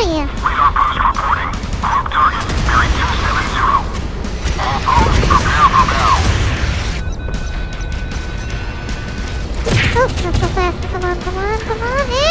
you? Radar post reporting. Group target, bearing 270. All posts, prepare for battle. Oh, not so fast. Come on, come on, come on.